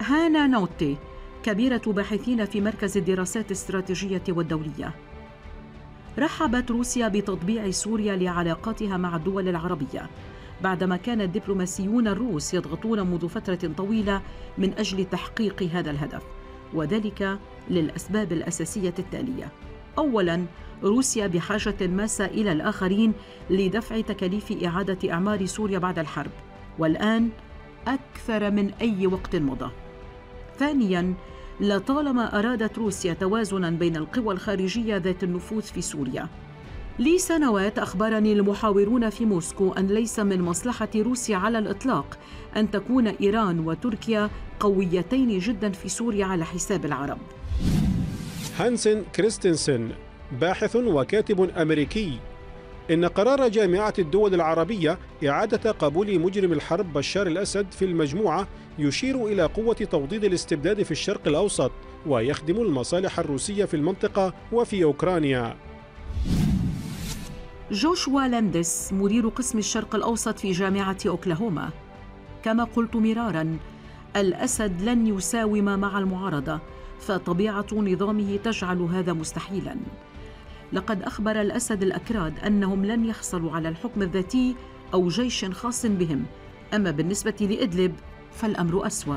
هانا نوتي، كبيرة باحثين في مركز الدراسات الاستراتيجية والدولية. رحبت روسيا بتطبيع سوريا لعلاقاتها مع الدول العربية بعدما كان الدبلوماسيون الروس يضغطون منذ فترة طويلة من أجل تحقيق هذا الهدف، وذلك للأسباب الأساسية التالية. أولاً، روسيا بحاجة ماسة إلى الآخرين لدفع تكاليف إعادة إعمار سوريا بعد الحرب، والآن أكثر من أي وقت مضى. ثانياً، لطالما أرادت روسيا توازناً بين القوى الخارجية ذات النفوذ في سوريا. لسنوات أخبرني المحاورون في موسكو أن ليس من مصلحة روسيا على الإطلاق أن تكون إيران وتركيا قويتين جداً في سوريا على حساب العرب. هانسن كريستنسن، باحث وكاتب أمريكي: إن قرار جامعة الدول العربية إعادة قبول مجرم الحرب بشار الأسد في المجموعة يشير إلى قوة توطيد الاستبداد في الشرق الأوسط، ويخدم المصالح الروسية في المنطقة وفي أوكرانيا. جوشوا لاندس، مدير قسم الشرق الأوسط في جامعة أوكلاهوما: كما قلت مرارا، الأسد لن يساوم مع المعارضة، فطبيعة نظامه تجعل هذا مستحيلا. لقد أخبر الأسد الأكراد أنهم لن يحصلوا على الحكم الذاتي أو جيش خاص بهم، أما بالنسبة لإدلب فالأمر أسوأ.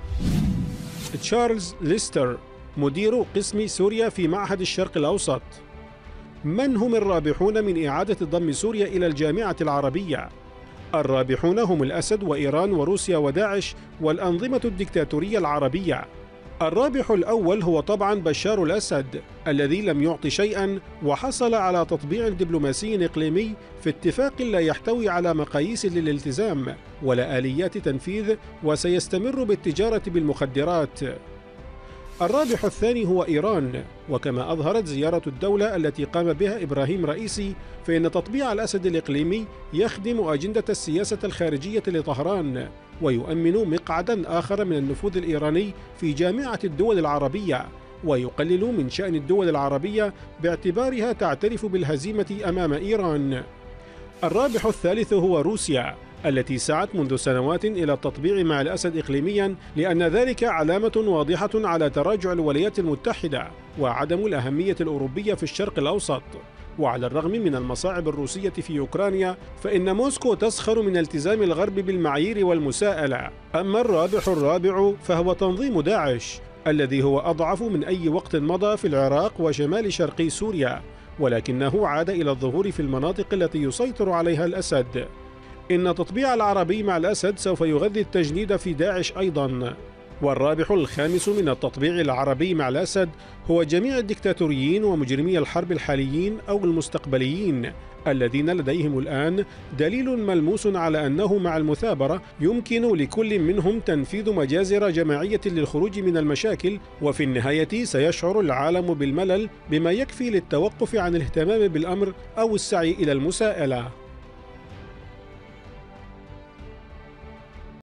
تشارلز ليستر، مدير قسم سوريا في معهد الشرق الأوسط: من هم الرابحون من إعادة ضم سوريا إلى الجامعة العربية؟ الرابحون هم الأسد وإيران وروسيا وداعش والأنظمة الدكتاتورية العربية. الرابح الأول هو طبعا بشار الأسد الذي لم يعط شيئا وحصل على تطبيع دبلوماسي إقليمي في اتفاق لا يحتوي على مقاييس للالتزام ولا آليات تنفيذ، وسيستمر بالتجارة بالمخدرات. الرابح الثاني هو إيران، وكما أظهرت زيارة الدولة التي قام بها إبراهيم رئيسي فإن تطبيع الأسد الإقليمي يخدم أجندة السياسة الخارجية لطهران ويؤمن مقعدا آخر من النفوذ الإيراني في جامعة الدول العربية، ويقلل من شأن الدول العربية باعتبارها تعترف بالهزيمة أمام إيران. الرابح الثالث هو روسيا التي سعت منذ سنوات إلى التطبيع مع الأسد إقليميا، لأن ذلك علامة واضحة على تراجع الولايات المتحدة وعدم الأهمية الأوروبية في الشرق الأوسط. وعلى الرغم من المصاعب الروسية في أوكرانيا فإن موسكو تسخر من التزام الغرب بالمعايير والمساءلة. أما الرابح الرابع فهو تنظيم داعش الذي هو أضعف من أي وقت مضى في العراق وشمال شرقي سوريا، ولكنه عاد إلى الظهور في المناطق التي يسيطر عليها الأسد. إن تطبيع العربي مع الأسد سوف يغذي التجنيد في داعش أيضا. والرابح الخامس من التطبيع العربي مع الأسد هو جميع الدكتاتوريين ومجرمي الحرب الحاليين أو المستقبليين الذين لديهم الآن دليل ملموس على أنه مع المثابرة يمكن لكل منهم تنفيذ مجازر جماعية للخروج من المشاكل، وفي النهاية سيشعر العالم بالملل بما يكفي للتوقف عن الاهتمام بالأمر أو السعي إلى المساءلة.